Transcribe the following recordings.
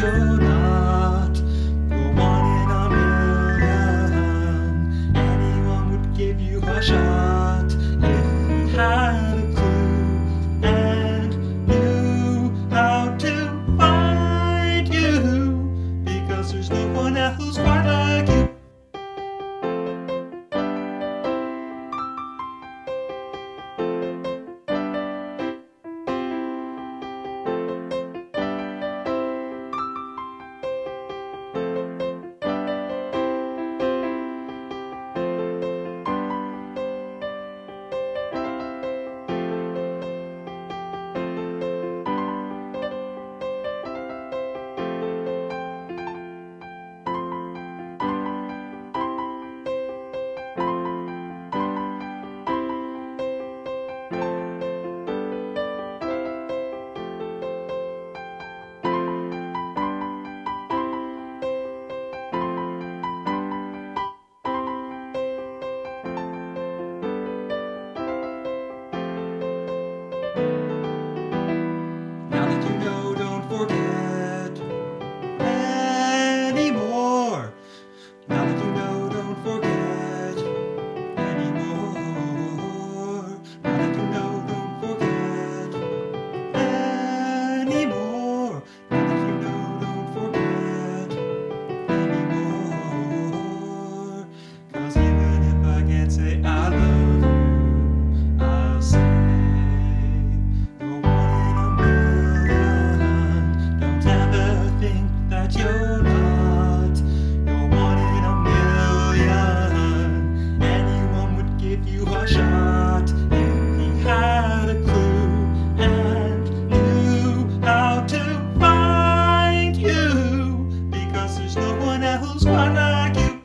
you're not the one in a million. Anyone would give you a shot if he had a clue and knew how to find you, because there's no one else quite like you. Now that you know, don't forget anymore. Now that you know, don't forget anymore. Now that you know, don't forget anymore. Now that you know, don't forget anymore. 'Cause even if I can't say I love you, I'll say you're not. You're one in a million. Anyone would give you a shot if he had a clue and knew how to find you, because there's no one else quite like you.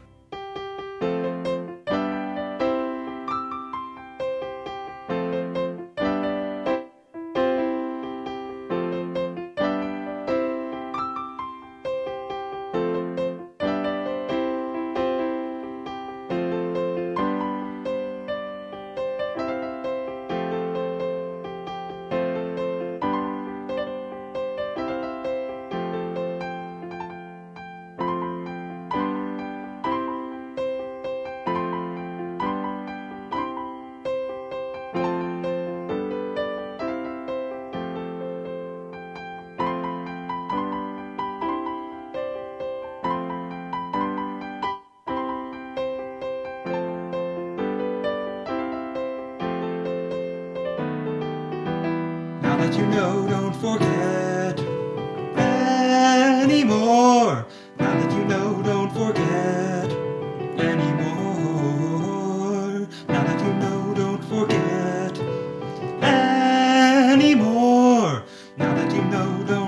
Now that you know, don't forget anymore. Now that you know, don't forget anymore. Now that you know, don't forget anymore. Now that you know, don't